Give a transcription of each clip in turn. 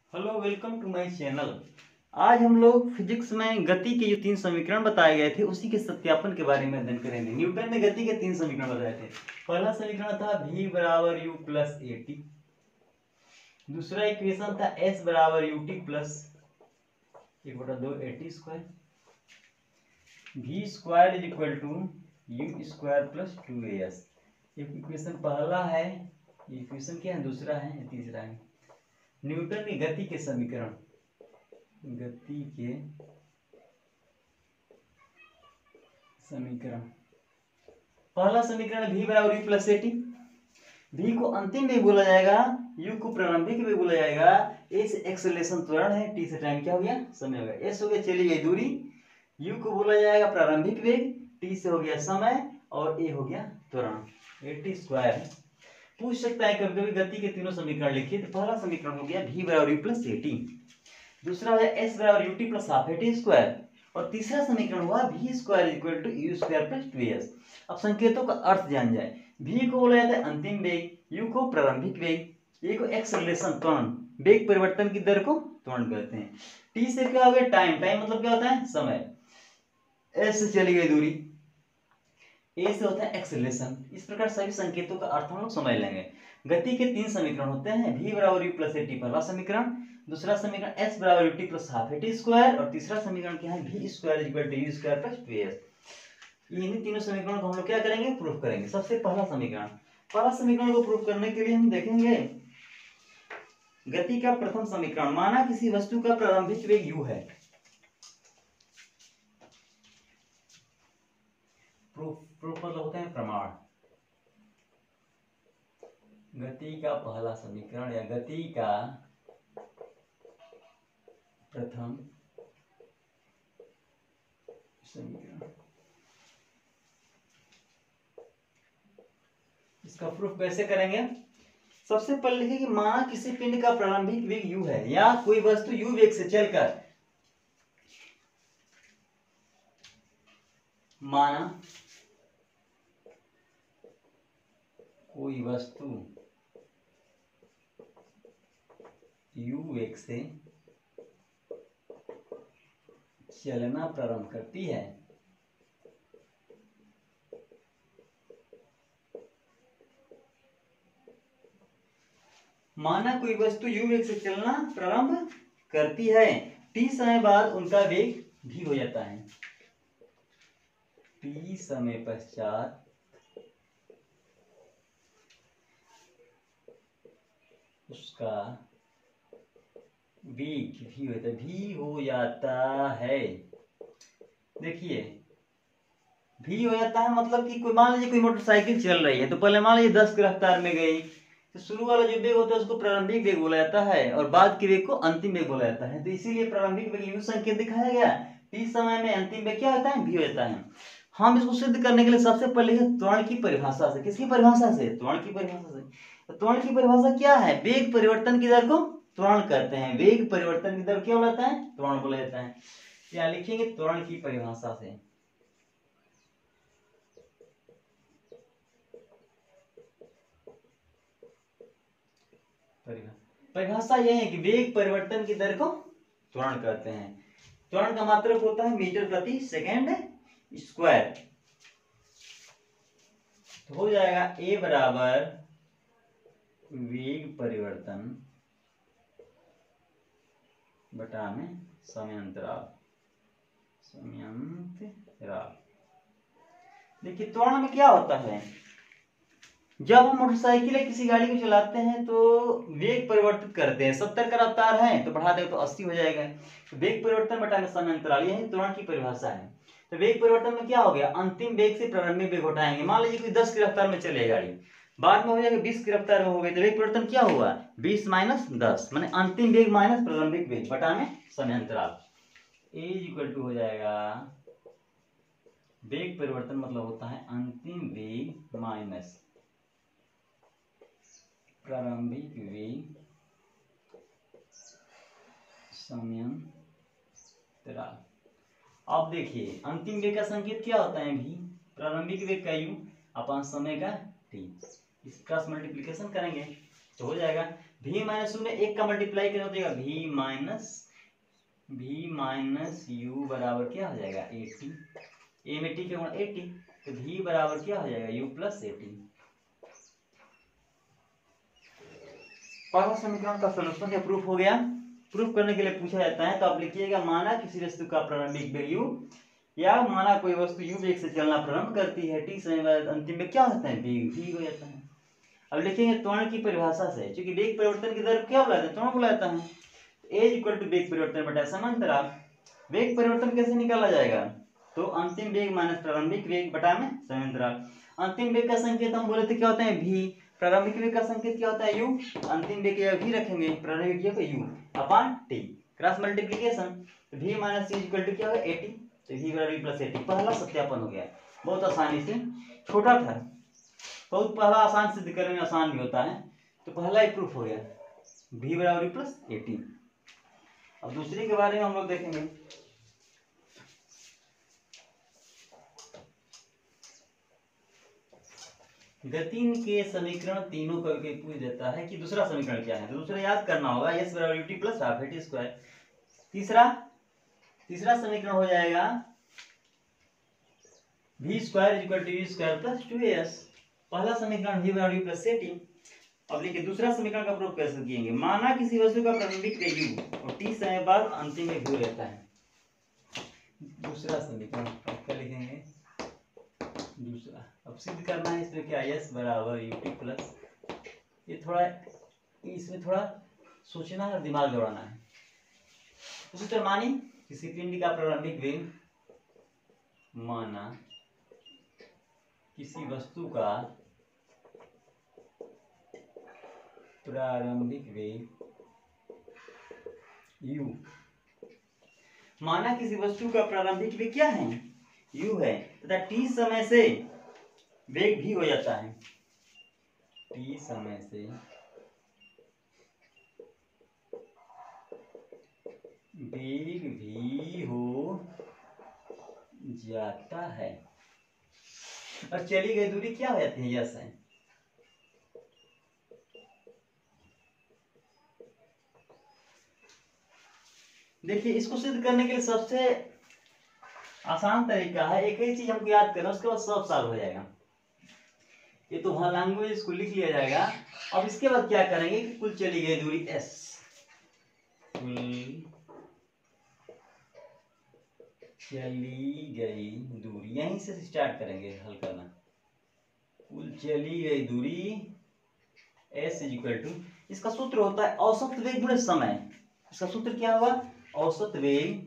Hello, welcome to my channel. आज हम लोग फिजिक्स में गति के जो 3 समीकरण बताए गए थे उसी के सत्यापन के बारे में अध्ययन करेंगे। न्यूटन ने गति के 3 समीकरण बताए थे। पहला समीकरण था v बराबर u प्लस ए टी। दूसरा इक्वेशन था s बराबर U T plus 1/2 A T square. v square is equal to U square plus 2as। Equation पहला है, इक्वेशन क्या है, दूसरा है, तीसरा है। न्यूटन की गति के समीकरण, गति के समीकरण। पहला समीकरण v बराबर u plus A T. v को अंतिम वेग बोला जाएगा, u को प्रारंभिक वेग बोला जाएगा, a से एक्सेलरेशन त्वरण है, t से टाइम क्या हो गया, समय हो गया। s हो गया चली गई दूरी, u को बोला जाएगा प्रारंभिक वेग, t से हो गया समय और a हो गया त्वरण, ए टी स्क्वायर। पूछ सकता है कभी कभी गति के तीनों समीकरण लिखिए। तो पहला समीकरण हो गया v बराबर u प्लस ए टी, दूसरा है s बराबर U T plus half A T square, और तीसरा समीकरण हुआ v square equal to U square plus 2s। अब संकेतों का अर्थ जान जाए। v को बोला जाता है अंतिम वेग, u को प्रारंभिक वेग, a को एक्सेलरेशन त्वरण, वेग परिवर्तन की दर को त्वरण कहते हैं। t से क्या हो गया, टाइम, टाइम मतलब क्या होता है, समय। s से चली गई दूरी, a से होता है एक्सेलरेशन। इस प्रकार सभी संकेतों का अर्थ हम लोग समझ लेंगे। गति के 3 समीकरण होते हैं, v बराबर u प्लस ए टी पहला समीकरण, दूसरा समीकरण s बराबर U T plus half A T square, और तीसरा समीकरण क्या है, v square equal to U square plus 2s। इन्हीं तीनों समीकरणों को हम लोग क्या करेंगे, प्रूफ करेंगे। सबसे पहला समीकरण, पहला समीकरण को प्रूफ करने के लिए हम देखेंगे गति का प्रथम समीकरण। माना किसी वस्तु का प्रारंभिक वेग u है, प्रूफ मतलब होता है प्रमाण। गति का पहला समीकरण या गति का प्रथम समीकरण, इसका प्रूफ कैसे करेंगे। सबसे पहले लिखिए कि माना किसी पिंड का प्रारंभिक वेग u है, या कोई वस्तु u वेग से चलकर, माना कोई वस्तु u वेग से चलना प्रारंभ करती है, माना कोई वस्तु u वेग से चलना प्रारंभ करती है, t समय बाद उनका वेग v हो जाता है। t समय पश्चात उसका वेग v हो जाता है। देखिए v हो जाता है मतलब कि कोई, मान लीजिए कोई मोटरसाइकिल चल रही है, तो पहले मान लीजिए 10 की रफ्तार में गई, तो शुरू वाला जो वेग होता है उसको प्रारंभिक वेग बोला जाता है, और बाद के वेग को अंतिम वेग बोला जाता है। तो इसीलिए प्रारंभिक वेग u संकेत दिखाया गया, t समय में अंतिम वेग क्या होता है, v हो जाता है। हम इसको सिद्ध करने के लिए सबसे पहले त्वरण की परिभाषा से, किसकी परिभाषा से, त्वरण की परिभाषा से। तो त्वरण की परिभाषा क्या है, वेग परिवर्तन की दर को त्वरण कहते हैं। वेग परिवर्तन की दर क्या बोला जाता है, त्वरण बोला जाता है। यहाँ लिखेंगे त्वरण की परिभाषा से। परिभाषा यह है कि वेग परिवर्तन की दर को त्वरण कहते हैं। त्वरण का मात्रक होता है मीटर प्रति सेकेंड स्क्वायर। तो हो जाएगा a बराबर वेग परिवर्तन बटा में समयांतराल। देखिए त्वरण में क्या होता है, जब हम मोटरसाइकिल या किसी गाड़ी को चलाते हैं तो वेग परिवर्तित करते हैं। 70 का रफ्तार है तो बढ़ा दे तो 80 हो जाएगा। तो वेग परिवर्तन बटा में समयांतराल, यही त्वरण की परिभाषा है। तो वेग परिवर्तन में क्या हो गया, अंतिम वेग से प्रारंभिक वेग घटाएंगे। मान लीजिए कोई 10 की रफ्तार में चले गाड़ी, बाद में हो जाएगा 20 की रफ्तार में हो गई, तो वेग परिवर्तन क्या हुआ, 20 माइनस 10, माने अंतिम वेग माइनस प्रारंभिक वेग बटा में समयांतराल। ए इक्वल टू हो जाएगा वेग परिवर्तन मतलब होता है अंतिम वेग माइनस प्रारंभिक वेग समयांतराल। अब देखिए अंतिम वेग का संकेत क्या होता है, v, प्रारंभिक वेग का u अपन समय का t। इस क्रॉस मल्टीप्लिकेशन करेंगे तो हो जाएगा v माइनस यू में एक का मल्टीप्लाई क्या हो जाएगा, v माइनस यू बराबर क्या हो जाएगा 80, a में t के गुणा 80, तो v बराबर क्या हो जाएगा u प्लस 80। पहला समीकरण का सॉल्यूशन या प्रूफ हो गया। प्रूफ करने के लिए पूछा जाता है तो आप लिखिएगा माना किसी वस्तु का प्रारंभिक वेग u, या माना कोई वस्तु u वेग से चलना प्रारंभ करती है, t समय बाद अंतिम में क्या होता है वेग v हो जाता है। अब लिखेंगे त्वरण की परिभाषा से, क्योंकि वेग परिवर्तन की दर क्या बुलाते हैं, त्वरण बुलाता है। a इक्वल टू वेग परिवर्तन बटा समांतराल। वेग परिवर्तन कैसे निकाला जाएगा, तो अंतिम वेग माइनस प्रारंभिक वेग बटा में समांतराल। अंतिम वेग का संकेत हम बोले थे क्या होता है v, प्रारंभिक वेग का संकेत क्या होता है u, अंतिम वेग या v रखेंगे, प्रारंभिक वेग को u upon t, cross multiplication, v minus u equal to क्या होगा 80, तो v बराबर u प्लस 80। पहला सत्यापन हो गया, बहुत आसानी से, छोटा था बहुत, पहला आसान सिद्ध करने में आसान भी होता है, तो पहला ही प्रूफ हो गया v बराबर u प्लस 80। अब दूसरे के बारे में हम लोग देखेंगे। गति के समीकरण तीनों का कोई पूछ देता है कि दूसरा समीकरण क्या है, तो दूसरा याद करना होगा, s बराबर ut plus half at square. तीसरा समीकरण हो जाएगा v square equal to u square plus 2as। पहला समीकरण v बराबर u प्लस 80। अब देखिए दूसरा समीकरण का प्रयोग कैसे किएंगे, माना किसी वस्तु का प्रारंभिक वेग u और t समय बाद अंतिम वेग v रहता है। दूसरा समीकरण क्या लिखेंगे, दूसरा अब सिद्ध करना है, इसमें क्या s बराबर ut प्लस, ये थोड़ा इसमें थोड़ा सोचना है, दिमाग दौड़ाना है। उसी तरह मानी किसी पिंड का प्रारंभिक वेग, माना किसी वस्तु का प्रारंभिक वेग u, माना किसी वस्तु का प्रारंभिक वेग क्या है u है, तथा t समय से वेग भी हो जाता है, t समय से वेग भी हो जाता है, और चली गई दूरी क्या हो जाती है यस है। देखिए इसको सिद्ध करने के लिए सबसे आसान तरीका है, एक ही चीज हमको याद करना, उसके बाद सब सॉल्व हो जाएगा। ये तो वहां लैंग्वेज इसको लिख लिया जाएगा। अब इसके बाद क्या करेंगे कि कुल चली गई दूरी s, कुल चली गई दूरी, यहीं से स्टार्ट करेंगे हल करना। कुल चली गई दूरी s इक्वल टू, इसका सूत्र होता है औसत वेग गुणे समय। इसका सूत्र क्या होगा, औसत वेग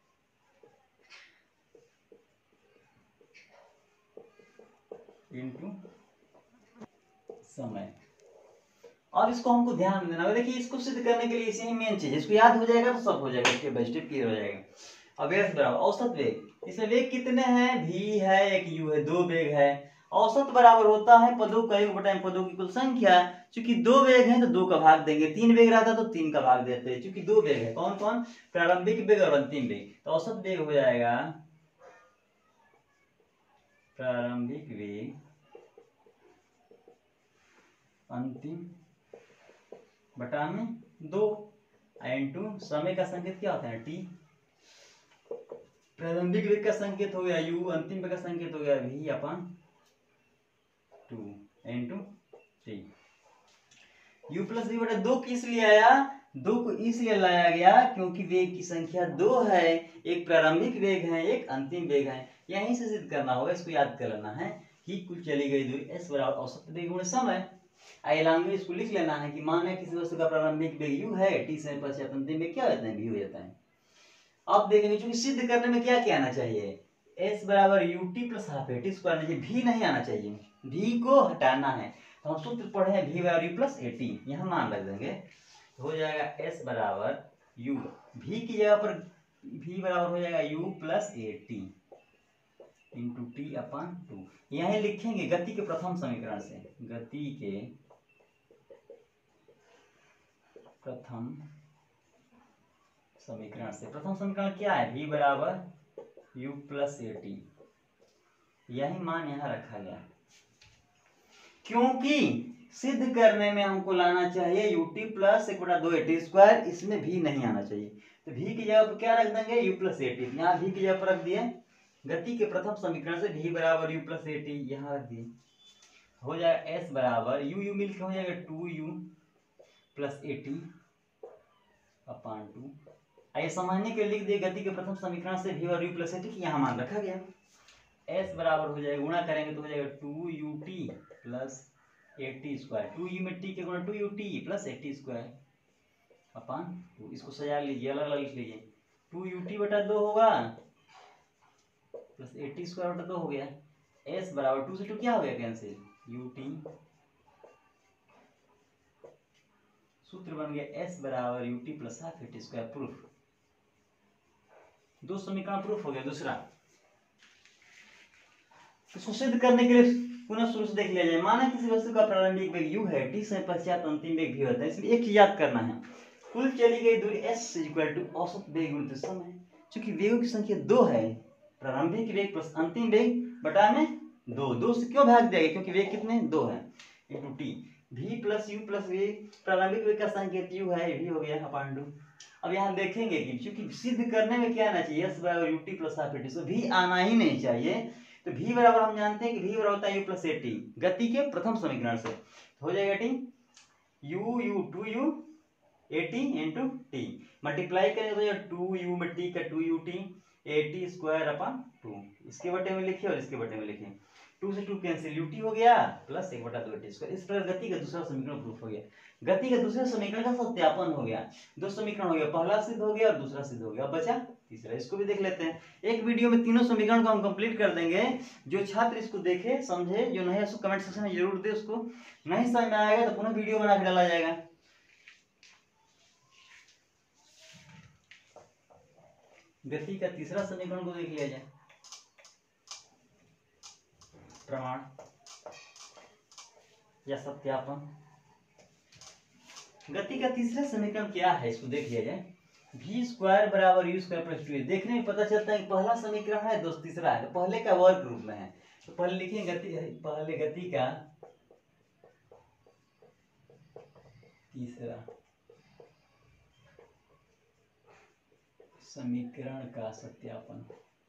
इनटू समय। अब इसको हमको ध्यान में देना, देखिए इसको सिद्ध करने के लिए इसी मेन चीज, इसको याद हो जाएगा तो सब हो जाएगा, स्टेप बाय स्टेप क्लियर हो जाएगा। अब s बराबर औसत वेग, इसमें वेग कितने हैं, v है एक u है, दो वेग है। औसत बराबर होता है पदों का योग बटा पदों की कुल संख्या। चूंकि दो वेग हैं तो दो का भाग देंगे, तीन वेग रहता तो तीन का भाग देते हैं, चूंकि दो वेग है, कौन कौन, प्रारंभिक वेग और अंतिम वेग, तो औसत वेग हो जाएगा प्रारंभिक वेग अंतिम बटा में दो, इनटू समय का संकेत क्या होता है t, प्रारंभिक वेग का संकेत हो गया u, अंतिम वेग का संकेत हो गया v upon 2 into t। u plus v बटा दो किस लिए आया, दो को इसलिए लाया गया क्योंकि वेग की संख्या दो है, एक प्रारंभिक वेग है एक अंतिम वेग है। यहीं से सिद्ध करना होगा, इसको याद कर लेना है कि कुल चली गई दूरी s बराबर औसत वेग गुणे समय। आई लैंग्वेज को लिख लेना है कि माने किसी वस्तु का प्रारंभिक वेग u है, t समय पश्चात अंतिम वेग क्या हो जाता है v हो जाता है। अब देखेंगे क्योंकि सिद्ध करने में क्या क्या आना चाहिए, s बराबर ut plus half at square, v नहीं आना चाहिए, v को हटाना है, तो हम सूत्र पढ़े हैं v बराबर u प्लस 80, यहाँ मान रख देंगे, हो जाएगा s बराबर u, v की जगह पर v बराबर हो जाएगा u plus 80 into t upon 2। यहीं लिखेंगे गति के प्रथम समीकरण से, गति के प्रथम समीकरण से, प्रथम समीकरण क्या है, v बराबर u प्लस 80, यही मान यहां रखा गया क्योंकि सिद्ध करने में हमको लाना चाहिए ut प्लस 1/2 at स्क्वायर, इसमें भी नहीं आना चाहिए। तो v की जगह पर क्या रख देंगे u प्लस at, यहाँ v की जगह पर रख दिए गति के प्रथम समीकरण से v बराबर u प्लस at, यहाँ रख दिए। हो जाएगा s बराबर u मिलकर हो जाएगा 2u प्लस at अपॉन 2। आइए समझने के लिए लिख दिए गति के प्रथम समीकरण से v और u प्लस at, यहाँ मान रखा गया। s बराबर हो जाएगा, गुणा करेंगे तो हो जाएगा 2ut प्लस 80 स्क्वायर, 2u में t के गुणा 2ut प्लस 80 स्क्वायर अपॉन 2। इसको सजा लीजिए, अलग अलग लिख लीजिए। 2ut बटा 2 होगा प्लस 80 स्क्वायर बटा 2 हो गया। s बराबर 2 से 2 क्या हो गया कैंसिल, ut सूत्र बन गया s बराबर ut plus half 80 square. Proof, दो समीकरण प्रूफ हो गया। दूसरा, इसको सिद्ध करने के लिए पुनः शुरू से देख लिया जाए। माना किसी वस्तु का प्रारंभिक वेग u है, t समय पश्चात अंतिम वेग v होता है। इसमें एक चीज याद करना है, कुल चली गई दूरी s इक्वल टू औसत वेग गुणित समय। चूंकि वेगों की संख्या 2 है, प्रारंभिक वेग प्लस अंतिम वेग बटा में 2 से क्यों भाग दिया गया, क्योंकि वेग कितने 2 है, into t. v plus u plus v, प्रारंभिक वेग का संकेत u है, v हो गया अपॉन 2। अब यहाँ देखेंगे कि चूंकि सिद्ध करने में क्या आना चाहिए, s बराबर ut प्लस हाफ at, तो v आना ही नहीं चाहिए। तो v बराबर हम जानते हैं कि v बराबर होता है u प्लस at, गति के प्रथम समीकरण से हो जाएगा t u 2u at into t, multiply करेंगे तो 2u में t का 2ut at स्क्वायर अपॉन 2। इसके बटे में लिखिए और इसके बटे में लिखिए, 2 से 2 कैंसिल, ut हो गया प्लस 1/2 at स्क्वायर। इस प्रकार गति का दूसरा समीकरण प्रूफ हो गया। गति के दूसरे समीकरण का सत्यापन हो गया। दो समीकरण हो गया, पहला सिद्ध हो गया और दूसरा सिद्ध हो गया। अब बचा तीसरा, इसको भी देख लेते हैं। एक वीडियो में तीनों समीकरण को हम कंप्लीट कर देंगे। जो छात्र इसको देखे समझे, जो नहीं उसको कमेंट सेक्शन में जरूर दे। उसको नहीं समझ में आएगा तो पुनः वीडियो बना के डाला जाएगा। गति का तीसरा समीकरण को देख लिया जाए। प्रमाण या सत्यापन, गति का तीसरा समीकरण क्या है इसको देख लिया जाए। v स्क्वायर बराबर u स्क्वायर प्लस 2। देखने में पता चलता है कि पहला समीकरण है, दोस्त तीसरा है, तो पहले का वर्ग रूप में है। तो पहले लिखेंगे पहले गति का तीसरा समीकरण का सत्यापन।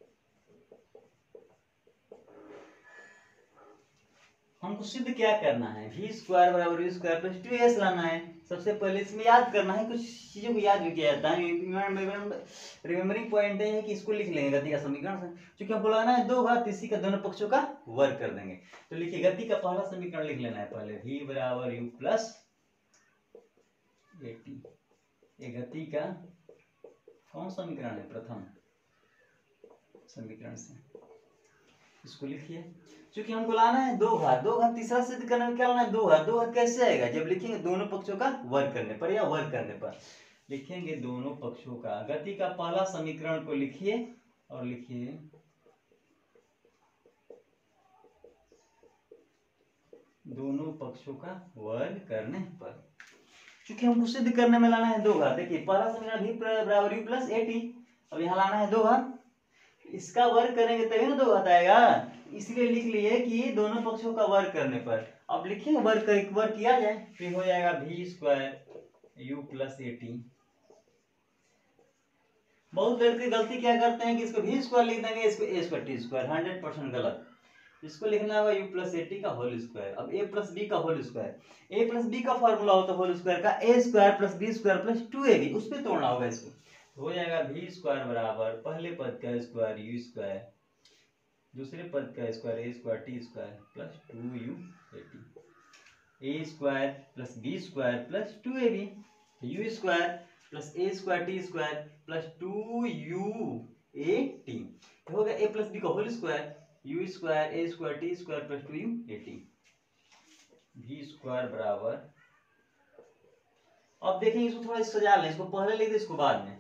हमको सिद्ध क्या करना है, v स्क्वायर बराबर u स्क्वायर प्लस 2s लाना है। सबसे पहले इसमें याद करना है, कुछ चीजों को याद भी किया जाता है। रिमेम्बरिंग पॉइंट है कि इसको लिख लेंगे गति का समीकरण से, क्योंकि हमको लगाना है 2 घात, इसी का दोनों पक्षों का वर्ग कर देंगे। तो लिखिए गति का पहला समीकरण लिख लेना है पहले, v बराबर u प्लस at। ये गति का कौन समीकरण है, प्रथम समीकरण से, इसको लिखिए। क्योंकि हमको लाना है 2 घात, तीसरा सिद्ध करने में क्या लाना है 2 घात। 2 घात कैसे आएगा, जब लिखेंगे दोनों पक्षों का वर्ग करने पर, या वर्ग करने पर लिखेंगे दोनों पक्षों का। गति का पहला समीकरण को लिखिए और लिखिए दोनों पक्षों का वर्ग करने पर। क्योंकि हमको सिद्ध करने में लाना है 2 घात। देखिए पहला समीकरण v बराबर u प्लस at, अब यहाँ लाना है 2 घात, इसका वर्ग करेंगे तभी ना 2 घात आएगा। इसलिए लिख लिए कि दोनों पक्षों का वर्ग करने पर। अब लिखेंगे वर्ग किया जाए, फिर हो जाएगा v square u plus at। बहुत लड़के गलती क्या करते हैं कि इसको v स्क्वायर लिख देंगे, इसको a स्क्वायर t स्क्वायर, 100% गलत। इसको लिखना होगा u प्लस at का होल स्क्वायर। अब a प्लस b का whole square, a plus b का फॉर्मूला होता है होल स्क्वायर का, a square plus b square plus 2ab, उस पर तोड़ना होगा इसको। हो जाएगा v स्क्वायर बराबर पहले पद का स्क्वायर u स्क्वायर, दूसरे पद का square a square t square plus 2u at, a square plus b square plus 2ab, u square plus a square t square plus 2u at। हो गया a प्लस b का whole square, u square a square t square plus 2u at। v square बराबर, अब देखेंगे इसको थोड़ा सजा लें, इसको पहले लिख दे इसको बाद में,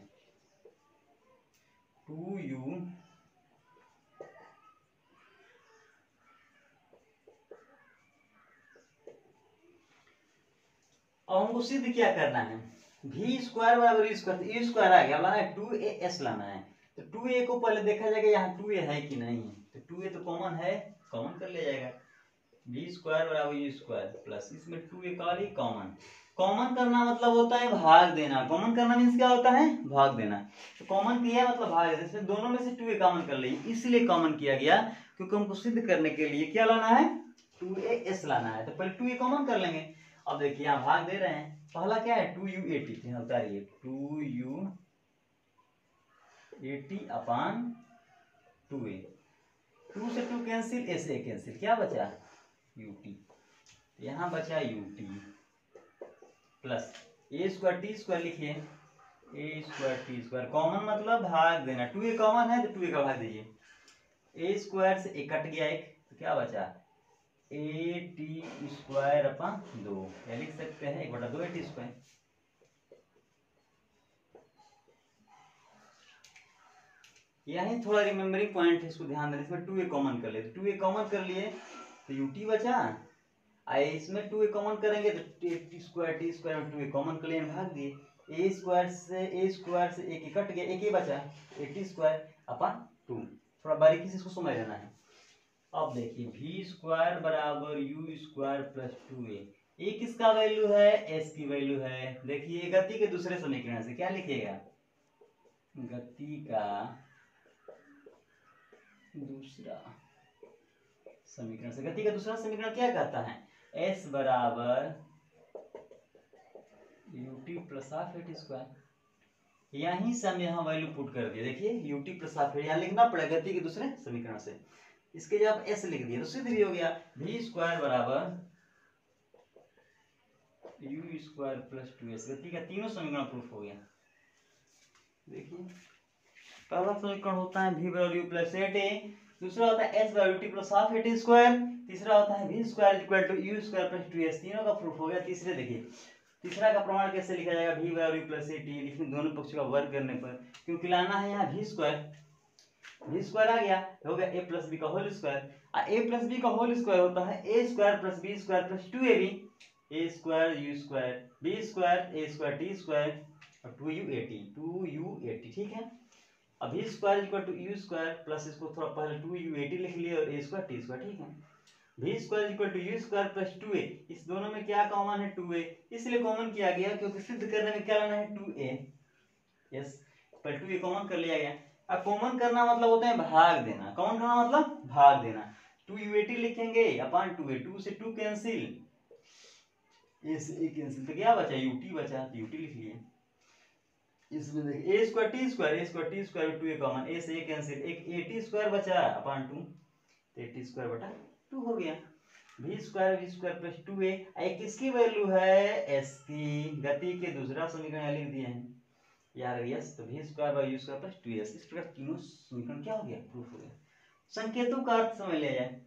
2u अब हमको सिद्ध क्या करना है, v स्क्वायर बराबर u स्क्वायर, u स्क्वायर आ गया, लाना है 2as लाना है। तो 2a को पहले देखा जाएगा यहाँ 2a है कि नहीं है, तो 2a तो कॉमन है, कॉमन कर लिया जाएगा। v स्क्वायर बराबर u स्क्वायर प्लस इसमें 2a कॉली कॉमन। कॉमन करना मतलब होता है भाग देना। कॉमन करना मीन्स क्या होता है, भाग देना। तो कॉमन किया मतलब भाग देना। इसमें दोनों में से 2a कॉमन कर लेंगे, इसलिए कॉमन किया गया क्योंकि हमको सिद्ध करने के लिए क्या लाना है, 2as लाना है। तो पहले 2a कॉमन कर लेंगे। अब देखिए यहाँ भाग दे रहे हैं, पहला क्या है 2u80, यहाँ उतारिए 2u80 अपान 2a, 2 से 2 कैंसिल, a से a कैंसिल, क्या बचा ut, यहाँ बचा ut plus a square t square, लिखिए a square t square. Common मतलब भाग देना, 2a कॉमन है तो 2a का भाग दीजिए। ए स्क्वायर से एक कट गया एक, तो क्या बचा ए टी स्क्वायर अपन 2, या लिख सकते हैं 1/2 ए टी स्क्वायर। यही थोड़ा रिमेम्बरिंग पॉइंट है, इसको ध्यान देना। इसमें 2a कॉमन कर लिए, तो 2a कॉमन कर लिए तो ut बचा, इसमें 2a कॉमन करेंगे तो टी स्क्वायर में 2a कॉमन कर लिए, भाग दिए। ए स्क्वायर से एक कट गया, एक ही बचा ए टी स्क्वायर अपन 2। थोड़ा बारीकी से इसको समझ लेना है। अब देखिए v स्क्वायर बराबर u स्क्वायर प्लस 2a, ये किसका वैल्यू है, s की वैल्यू है। देखिए गति के दूसरे समीकरण से क्या लिखिएगा, गति का दूसरा समीकरण से। गति का दूसरा समीकरण क्या कहता है, s बराबर ut plus half A T square. यहीं से हम यहाँ वैल्यू पुट कर दिए। देखिए ut प्लस हाफ, यहाँ लिखना पड़ेगा गति के दूसरे समीकरण से। इसके जब s लिख दिया तो सिद्ध भी हो गया। v स्क्वायर बराबर u स्क्वायर प्लस 2s, गति का तीनों समीकरण प्रूफ हो गया। देखिए पहला समीकरण होता है v बराबर u प्लस 8a, दूसरा होता है s बराबर ut plus half A T square, तीसरा होता है v square equal to u square plus 2s। तीनों का प्रूफ हो गया। तीसरे देखिए, तीसरा का प्रमाण कैसे लिखा जाएगा, v बराबर u प्लस 8a, लिखने दोनों पक्षों का वर्ग करने पर, क्योंकि लाना है यहाँ v स्क्वायर आ गया, हो गया a प्लस b का whole square. a plus b का होल स्क्वायर होता है a square plus b square plus 2ab, a square u square b square a square t square और 2u80, ठीक है। अब v square equal to u square plus, इसको थोड़ा पहले 2u80 लिख लिए और a स्क्वायर t स्क्वायर, ठीक है। v square equal to u square plus 2a, इस दोनों में क्या कॉमन है 2a, इसलिए कॉमन किया गया क्योंकि सिद्ध करने में क्या लाना है 2a, यस, पर 2a कॉमन कर लिया गया। अब कॉमन करना मतलब होता है भाग देना। कॉमन करना मतलब भाग देना। 2u80 लिखेंगे अपान 2a, 2 से 2 कैंसिल, a से a कैंसिल, तो क्या बचा ut बचा, तो ut लिख लिए। इसमें देखिए a स्क्वायर टी स्क्वायर में 2a कॉमन, a से a कैंसिल, एक a टी स्क्वायर बचा अपान 2, तो a टी स्क्वायर बटा 2 हो गया। v स्क्वायर प्लस 2a, एक किसकी वैल्यू है, s की। गति के दूसरा समीकरण लिख दिए हैं यार, यस, तो v square by u square plus 2s। इस प्रकार तीनों समीकरण क्या हो गया, प्रूफ हो गया। संकेतों का अर्थ समझ लिया जाए।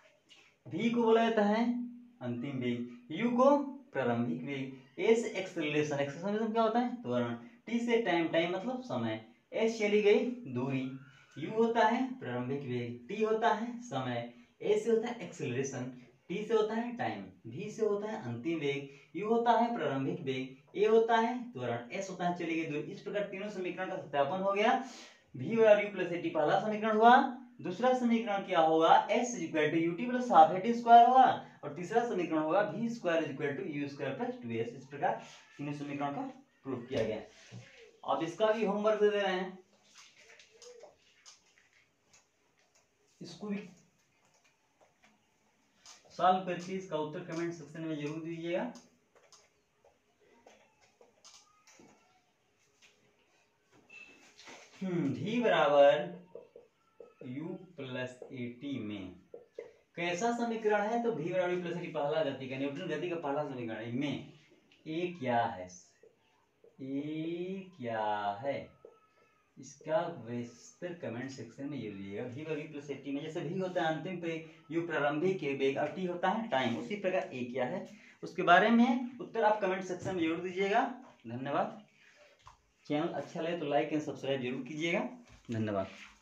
v को बोला जाता है अंतिम वेग, u को प्रारंभिक वेग, a से एक्सेलरेशन, एक्सेलरेशन क्या होता है त्वरण, t से टाइम, टाइम मतलब समय, s चली गई दूरी, u होता है प्रारंभिक वेग, t होता है समय, a से होता है एक्सेलरेशन, t से होता है टाइम, v से होता है अंतिम वेग, u होता है प्रारंभिक वेग, a होता है त्वरण, s होता है चली गई दूरी। इस प्रकार तीनों समीकरण का सत्यापन हो गया। v बराबर u प्लस a t पहला समीकरण हुआ। दूसरा समीकरण क्या होगा, s equal to ut plus half A T square होगा, और तीसरा समीकरण होगा v square equal to u square plus 2s। इस प्रकार तीनों समीकरण का प्रूफ किया गया। अब इसका भी होमवर्क दे रहे हैं, इसको भी सॉल्व करके इसका उत्तर कमेंट सेक्शन में जरूर दीजिएगा। v बराबर u प्लस ए टी में कैसा समीकरण है, तो v बराबर u प्लस ए टी पहला गति का, न्यूटन गति का पहला समीकरण है। में a क्या है, a क्या है, इसका विस्तार कमेंट सेक्शन में जरूर दीजिएगा। v बराबर u प्लस ए टी में जैसे v होता है अंतिम वेग, u प्रारंभिक वेग और t होता है टाइम, उसी प्रकार a क्या है उसके बारे में उत्तर आप कमेंट सेक्शन में जरूर दीजिएगा। धन्यवाद। चैनल अच्छा लगे तो लाइक एंड सब्सक्राइब जरूर कीजिएगा। धन्यवाद।